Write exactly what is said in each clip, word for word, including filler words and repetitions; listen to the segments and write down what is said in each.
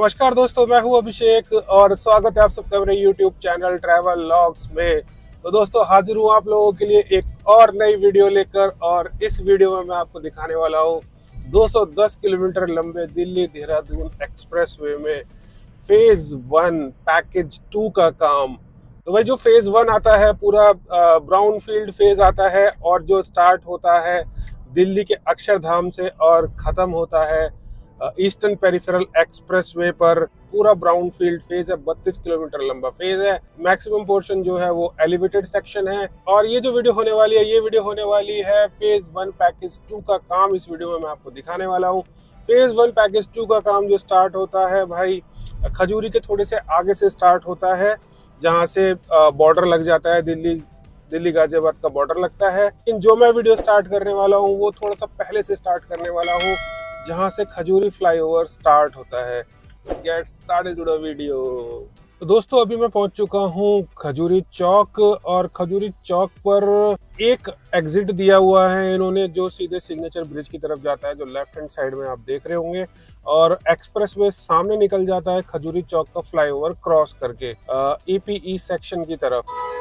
नमस्कार दोस्तों, मैं हूं अभिषेक और स्वागत है आप सबका मेरे यूट्यूब चैनल ट्रैवल लॉग्स में। तो दोस्तों हाजिर हूं आप लोगों के लिए एक और नई वीडियो लेकर, और इस वीडियो में मैं आपको दिखाने वाला हूं दो सौ दस किलोमीटर लंबे दिल्ली देहरादून एक्सप्रेसवे में फेज वन पैकेज टू का काम। तो भाई जो फेज वन आता है पूरा ब्राउन फील्ड फेज आता है, और जो स्टार्ट होता है दिल्ली के अक्षरधाम से और खत्म होता है ईस्टर्न पेरिफेरल एक्सप्रेसवे पर। पूरा ब्राउन फील्ड फेज है, बत्तीस किलोमीटर लंबा फेज है। मैक्सिमम पोर्शन जो है वो एलिवेटेड सेक्शन है। और ये जो वीडियो होने वाली है ये वीडियो होने वाली है फेज वन पैकेज टू का काम। इस वीडियो में मैं आपको दिखाने वाला हूँ फेज वन पैकेज टू का काम। जो स्टार्ट होता है भाई खजूरी के थोड़े से आगे से स्टार्ट होता है, जहाँ से बॉर्डर लग जाता है, दिल्ली दिल्ली गाजियाबाद का बॉर्डर लगता है। लेकिन जो मैं वीडियो स्टार्ट करने वाला हूँ वो थोड़ा सा पहले से स्टार्ट करने वाला हूँ, जहाँ से खजूरी फ्लाईओवर स्टार्ट होता है। Get started the video. तो दोस्तों अभी मैं पहुंच चुका हूँ खजूरी चौक, और खजूरी चौक पर एक एग्जिट दिया हुआ है इन्होंने जो सीधे सिग्नेचर ब्रिज की तरफ जाता है, जो लेफ्ट हैंड साइड में आप देख रहे होंगे। और एक्सप्रेसवे सामने निकल जाता है खजूरी चौक का फ्लाईओवर क्रॉस करके ईपीई सेक्शन की तरफ।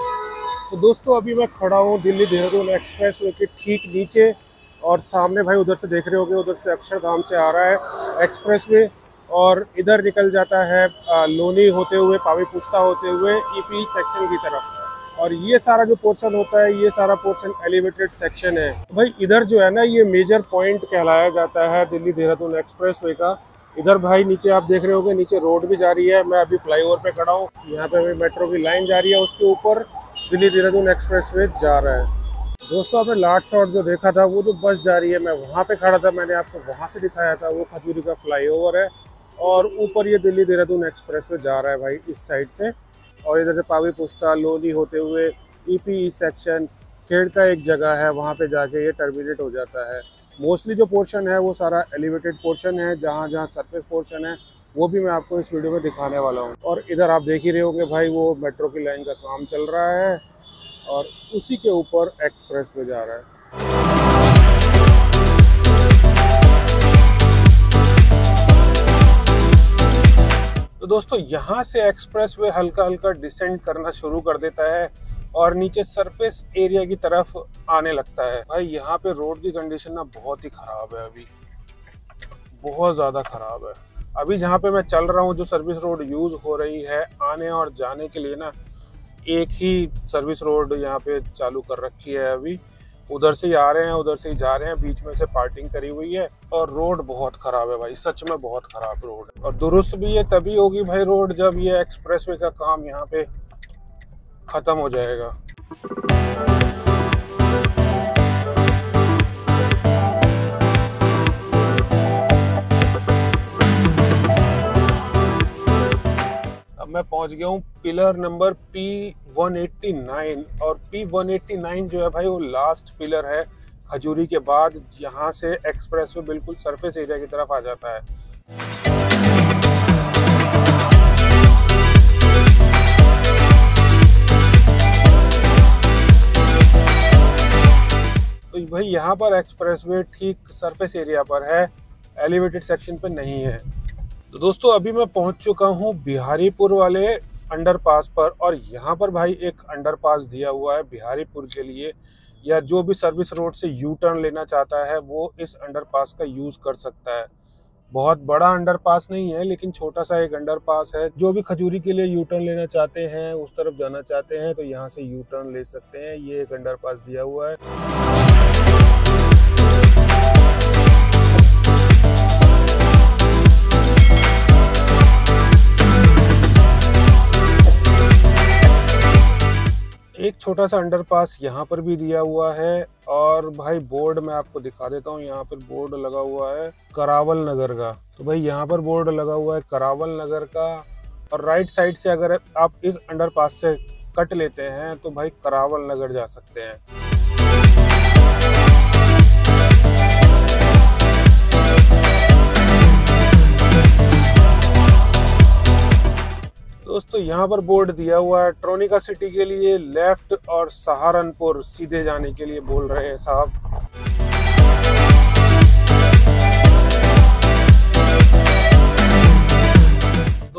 तो दोस्तों अभी मैं खड़ा हूँ दिल्ली देहरादून एक्सप्रेसवे के ठीक नीचे, और सामने भाई उधर से देख रहे होंगे, उधर से अक्षरधाम से आ रहा है एक्सप्रेसवे, और इधर निकल जाता है लोनी होते हुए, पावी पुस्ता होते हुए ईपी सेक्शन की तरफ। और ये सारा जो पोर्शन होता है ये सारा पोर्शन एलिवेटेड सेक्शन है। भाई इधर जो है ना ये मेजर पॉइंट कहलाया जाता है दिल्ली देहरादून एक्सप्रेसवे का। इधर भाई नीचे आप देख रहे होंगे, नीचे रोड भी जा रही है। मैं अभी फ्लाईओवर पे खड़ा हूँ, यहाँ पे अभी मेट्रो की लाइन जा रही है, उसके ऊपर दिल्ली देहरादून एक्सप्रेसवे जा रहा है। दोस्तों आपने लास्ट शॉट जो देखा था वो जो बस जा रही है, मैं वहाँ पे खड़ा था, मैंने आपको वहाँ से दिखाया था, वो खजूरी का फ्लाईओवर है। और ऊपर ये दिल्ली देहरादून एक्सप्रेसवे जा रहा है भाई इस साइड से, और इधर से पावी पुस्ता लोनी होते हुए ईपीई सेक्शन खेड़ का एक जगह है, वहाँ पे जाके ये टर्मिनेट हो जाता है। मोस्टली जो पोर्शन है वो सारा एलिवेटेड पोर्शन है, जहाँ जहाँ सरफेस पोर्शन है वो भी मैं आपको इस वीडियो में दिखाने वाला हूँ। और इधर आप देख ही रहे होंगे भाई वो मेट्रो की लाइन का काम चल रहा है, और उसी के ऊपर एक्सप्रेसवे जा रहा है। तो दोस्तों यहाँ से एक्सप्रेसवे हल्का हल्का डिसेंड करना शुरू कर देता है और नीचे सरफेस एरिया की तरफ आने लगता है। भाई यहाँ पे रोड की कंडीशन ना बहुत ही खराब है, अभी बहुत ज़्यादा खराब है। अभी जहाँ पे मैं चल रहा हूँ जो सर्विस रोड यूज़ हो रही है आने और जाने के लिए ना, एक ही सर्विस रोड यहाँ पे चालू कर रखी है। अभी उधर से ही आ रहे हैं उधर से ही जा रहे हैं, बीच में से पार्किंग करी हुई है। और रोड बहुत खराब है भाई, सच में बहुत खराब रोड है। और दुरुस्त भी ये तभी होगी भाई रोड जब ये एक्सप्रेसवे का काम यहाँ पे खत्म हो जाएगा। मैं पहुंच गया हूँ pillar number P one eighty nine, और पी वन एटी नाइन जो है भाई वो लास्ट पिलर है खजूरी के बाद। यहाँ से एक्सप्रेसवे बिल्कुल सरफेस एरिया की तरफ आ जाता है। तो भाई यहाँ पर एक्सप्रेसवे ठीक सरफेस एरिया पर है, एलिवेटेड सेक्शन पे नहीं है। तो दोस्तों अभी मैं पहुंच चुका हूं बिहारीपुर वाले अंडरपास पर, और यहाँ पर भाई एक अंडरपास दिया हुआ है बिहारीपुर के लिए, या जो भी सर्विस रोड से यू टर्न लेना चाहता है वो इस अंडरपास का यूज़ कर सकता है। बहुत बड़ा अंडरपास नहीं है लेकिन छोटा सा एक अंडरपास है। जो भी खजूरी के लिए यू टर्न लेना चाहते हैं, उस तरफ जाना चाहते हैं, तो यहाँ से यू टर्न ले सकते हैं। ये एक अंडरपास दिया हुआ है। एक छोटा सा अंडरपास यहाँ पर भी दिया हुआ है, और भाई बोर्ड मैं आपको दिखा देता हूँ। यहाँ पर बोर्ड लगा हुआ है करावल नगर का। तो भाई यहाँ पर बोर्ड लगा हुआ है करावल नगर का, और राइट साइड से अगर आप इस अंडरपास से कट लेते हैं तो भाई करावल नगर जा सकते हैं। दोस्तों यहाँ पर बोर्ड दिया हुआ है ट्रोनिका सिटी के लिए लेफ्ट, और सहारनपुर सीधे जाने के लिए बोल रहे हैं साहब।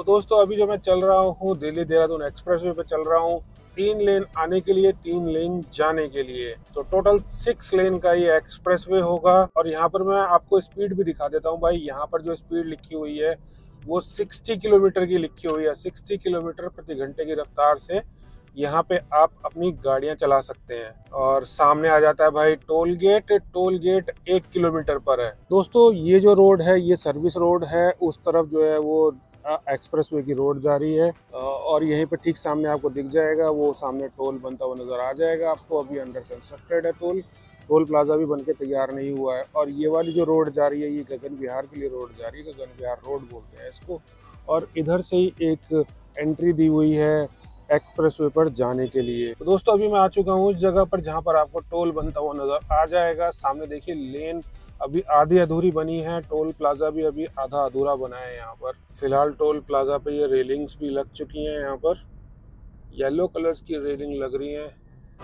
दोस्तों अभी जो मैं चल रहा हूँ दिल्ली देहरादून एक्सप्रेसवे पे चल रहा हूँ, तीन लेन आने के लिए, तीन लेन जाने के लिए, तो टोटल सिक्स लेन का ये एक्सप्रेसवे होगा। और यहाँ पर मैं आपको स्पीड भी दिखा देता हूँ भाई। यहाँ पर जो स्पीड लिखी हुई है वो साठ किलोमीटर की लिखी हुई है। साठ किलोमीटर प्रति घंटे की रफ्तार से यहाँ पे आप अपनी गाड़ियां चला सकते हैं। और सामने आ जाता है भाई टोल गेट। टोल गेट एक किलोमीटर पर है। दोस्तों ये जो रोड है ये सर्विस रोड है, उस तरफ जो है वो एक्सप्रेसवे की रोड जा रही है। और यहीं पे ठीक सामने आपको दिख जाएगा, वो सामने टोल बनता हुआ नजर आ जाएगा आपको। अभी अंडर कंस्ट्रक्टेड है टोल टोल प्लाजा भी बनके तैयार नहीं हुआ है। और ये वाली जो रोड जा रही है ये गगन विहार के लिए रोड जा रही है, गगन विहार रोड बोलते हैं इसको। और इधर से ही एक एंट्री दी हुई है एक्सप्रेसवे पर जाने के लिए। तो दोस्तों अभी मैं आ चुका हूँ उस जगह पर जहाँ पर आपको टोल बनता हुआ नजर आ जाएगा। सामने देखिए लेन अभी आधी अधूरी बनी है, टोल प्लाजा भी अभी आधा अधूरा बना है। यहाँ पर फिलहाल टोल प्लाजा पे ये रेलिंग्स भी लग चुकी हैं। यहाँ पर येलो कलर्स की रेलिंग लग रही है।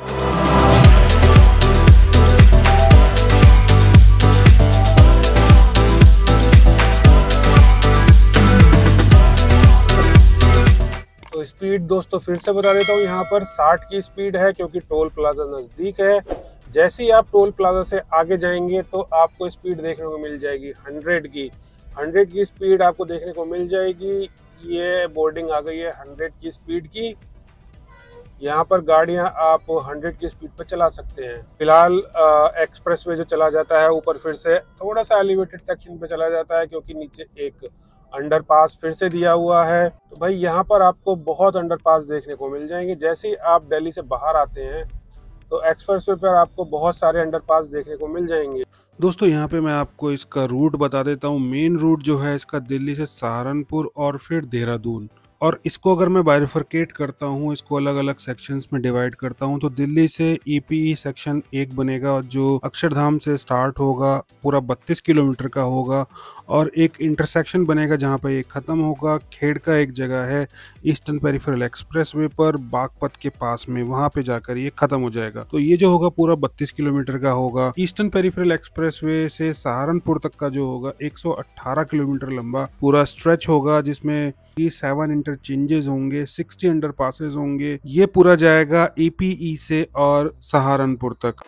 तो स्पीड दोस्तों फिर से बता देता हूँ, यहाँ पर साठ की स्पीड है क्योंकि टोल प्लाजा नजदीक है। जैसे ही आप टोल प्लाजा से आगे जाएंगे तो आपको स्पीड देखने को मिल जाएगी सौ की। सौ की स्पीड आपको देखने को मिल जाएगी। ये बोर्डिंग आ गई है सौ की स्पीड की। यहाँ पर गाड़ियाँ आप सौ की स्पीड पर चला सकते हैं। फिलहाल एक्सप्रेसवे जो चला जाता है ऊपर फिर से थोड़ा सा एलिवेटेड सेक्शन पे चला जाता है क्योंकि नीचे एक अंडरपास फिर से दिया हुआ है। तो भाई यहाँ पर आपको बहुत अंडरपास देखने को मिल जाएंगे। जैसे ही आप दिल्ली से बाहर आते हैं तो एक्सप्रेसवे पर आपको बहुत सारे अंडरपास देखने को मिल जाएंगे। दोस्तों यहाँ पे मैं आपको इसका रूट बता देता हूँ। मेन रूट जो है इसका दिल्ली से सहारनपुर और फिर देहरादून। और इसको अगर मैं बाइफरकेट करता हूँ, इसको अलग अलग सेक्शंस में डिवाइड करता हूँ, तो दिल्ली से ईपीई सेक्शन एक बनेगा जो अक्षरधाम से स्टार्ट होगा, पूरा बत्तीस किलोमीटर का होगा। और एक इंटरसेक्शन बनेगा जहाँ पे एक ख़त्म होगा। खेड़ का एक जगह है ईस्टर्न पेरिफेरल एक्सप्रेसवे पर बागपत के पास में, वहाँ पे जाकर ये ख़त्म हो जाएगा। तो ये जो होगा पूरा बत्तीस किलोमीटर का होगा। ईस्टर्न पेरिफेरल एक्सप्रेसवे से सहारनपुर तक का जो होगा एक सौ अठारह किलोमीटर लंबा पूरा स्ट्रेच होगा, जिसमें सेवन इंटरचेंजेस होंगे, साठ अंडरपासेस होंगे। ये पूरा जाएगा ईपीई से और सहारनपुर तक।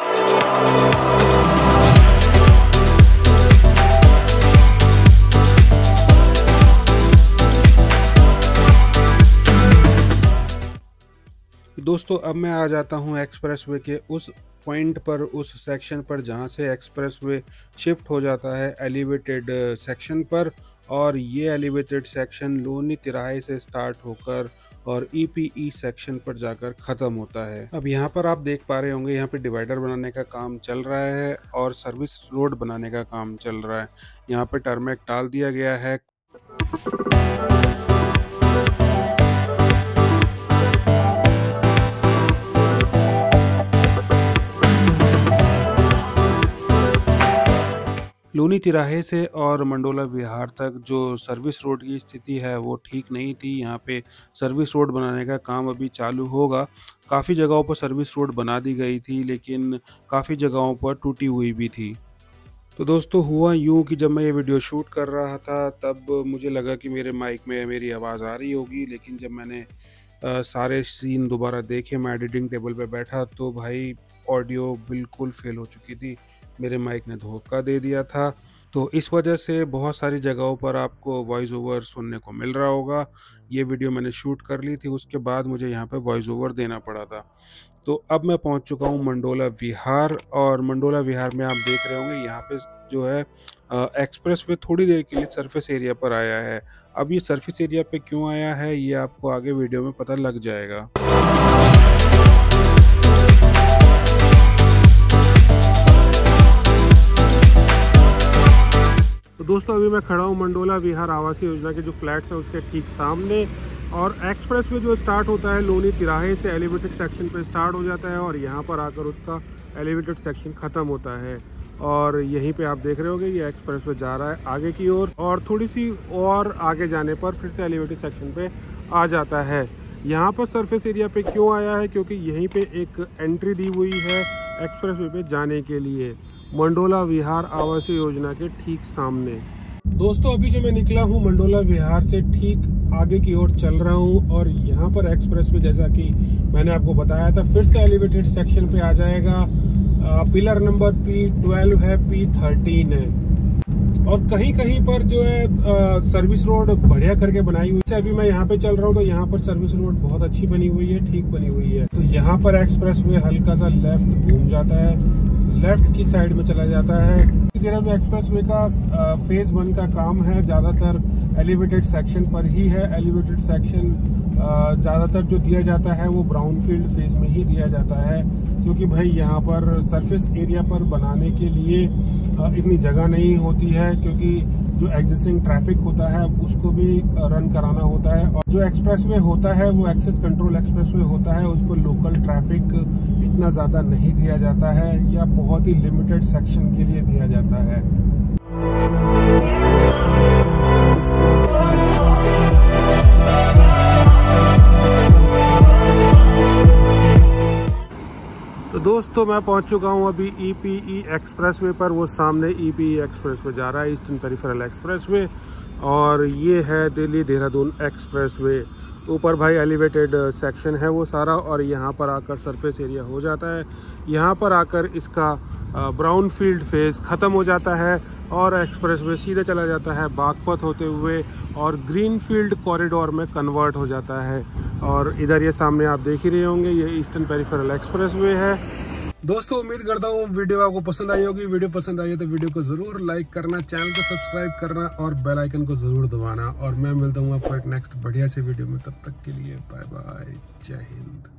दोस्तों अब मैं आ जाता हूँ एक्सप्रेसवे के उस पॉइंट पर, उस सेक्शन पर जहाँ से एक्सप्रेसवे शिफ्ट हो जाता है एलिवेटेड सेक्शन पर। और ये एलिवेटेड सेक्शन लोनी तिराहे से स्टार्ट होकर और ईपीई सेक्शन पर जाकर ख़त्म होता है। अब यहाँ पर आप देख पा रहे होंगे यहाँ पे डिवाइडर बनाने का काम चल रहा है और सर्विस रोड बनाने का काम चल रहा है। यहाँ पे टर्मैक डाल दिया गया है। लोनी तिराहे से और मंडोला विहार तक जो सर्विस रोड की स्थिति है वो ठीक नहीं थी। यहाँ पे सर्विस रोड बनाने का काम अभी चालू होगा। काफ़ी जगहों पर सर्विस रोड बना दी गई थी लेकिन काफ़ी जगहों पर टूटी हुई भी थी। तो दोस्तों हुआ यूँ कि जब मैं ये वीडियो शूट कर रहा था तब मुझे लगा कि मेरे माइक में मेरी आवाज़ आ रही होगी, लेकिन जब मैंने आ, सारे सीन दोबारा देखे, मैं एडिटिंग टेबल पे बैठा तो भाई ऑडियो बिल्कुल फेल हो चुकी थी। मेरे माइक ने धोखा दे दिया था। तो इस वजह से बहुत सारी जगहों पर आपको वॉइस ओवर सुनने को मिल रहा होगा। ये वीडियो मैंने शूट कर ली थी, उसके बाद मुझे यहाँ पे वॉइस ओवर देना पड़ा था। तो अब मैं पहुँच चुका हूँ मंडोला विहार। और मंडोला विहार में आप देख रहे होंगे यहाँ पे जो है एक्सप्रेस वे थोड़ी देर के लिए सरफेस एरिया पर आया है। अब ये सरफेस एरिया पे क्यों आया है ये आपको आगे वीडियो में पता लग जाएगा। तो दोस्तों अभी मैं खड़ा हूँ मंडोला विहार आवासीय योजना के जो फ्लैट्स हैं उसके ठीक सामने। और एक्सप्रेस वे जो स्टार्ट होता है लोनी तिराहे से एलिवेटेड सेक्शन पे स्टार्ट हो जाता है और यहाँ पर आकर उसका एलिवेटेड सेक्शन ख़त्म होता है। और यहीं पे आप देख रहे होंगे ये एक्सप्रेस वे जा रहा है आगे की ओर, और, और थोड़ी सी और आगे जाने पर फिर से एलिवेटेड सेक्शन पे आ जाता है। यहाँ पर सरफेस एरिया पे क्यों आया है, क्योंकि यहीं पे एक एंट्री दी हुई है एक्सप्रेस वे पे जाने के लिए, मंडोला विहार आवासीय योजना के ठीक सामने। दोस्तों अभी जो मैं निकला हूँ मंडोला विहार से ठीक आगे की ओर चल रहा हूँ और यहाँ पर एक्सप्रेस वे जैसा कि मैंने आपको बताया था फिर से एलिवेटेड सेक्शन पे आ जाएगा। पिलर नंबर पी ट्वेल्व है, पी थर्टीन है और कहीं कहीं पर जो है आ, सर्विस रोड बढ़िया करके बनाई हुई है। अभी मैं यहाँ पे चल रहा हूँ तो यहाँ पर सर्विस रोड बहुत अच्छी बनी हुई है, ठीक बनी हुई है। तो यहाँ पर एक्सप्रेस वे हल्का सा लेफ्ट घूम जाता है, लेफ्ट की साइड में चला जाता है। जो एक्सप्रेस वे का आ, फेज वन का काम है ज्यादातर एलिवेटेड सेक्शन पर ही है। एलिवेटेड सेक्शन ज्यादातर जो दिया जाता है वो ब्राउन फील्ड फेज में ही दिया जाता है, क्योंकि भाई यहाँ पर सरफेस एरिया पर बनाने के लिए इतनी जगह नहीं होती है, क्योंकि जो एग्जिस्टिंग ट्रैफिक होता है उसको भी रन कराना होता है। और जो एक्सप्रेसवे होता है वो एक्सेस कंट्रोल एक्सप्रेसवे होता है, उस पर लोकल ट्रैफिक इतना ज़्यादा नहीं दिया जाता है या बहुत ही लिमिटेड सेक्शन के लिए दिया जाता है। तो दोस्तों मैं पहुंच चुका हूं अभी ईपीई एक्सप्रेसवे पर। वो सामने ईपीई एक्सप्रेसवे जा रहा है, ईस्टर्न पेरिफेरल एक्सप्रेसवे, और ये है दिल्ली देहरादून एक्सप्रेसवे। ऊपर भाई एलिवेटेड सेक्शन है वो सारा, और यहाँ पर आकर सरफेस एरिया हो जाता है। यहाँ पर आकर इसका ब्राउन फील्ड फेज ख़त्म हो जाता है और एक्सप्रेसवे सीधे चला जाता है बागपत होते हुए और ग्रीन फील्ड कॉरिडोर में कन्वर्ट हो जाता है। और इधर ये सामने आप देख ही रहे होंगे, ये ईस्टर्न पेरिफेरल एक्सप्रेसवे है। दोस्तों उम्मीद करता हूँ वीडियो आपको पसंद आई होगी। वीडियो पसंद आई है तो वीडियो को जरूर लाइक करना, चैनल को सब्सक्राइब करना और बेल आइकन को जरूर दबाना। और मैं मिलता हूँ आपको एक नेक्स्ट बढ़िया से वीडियो में, तब तक के लिए बाय बाय, जय हिंद।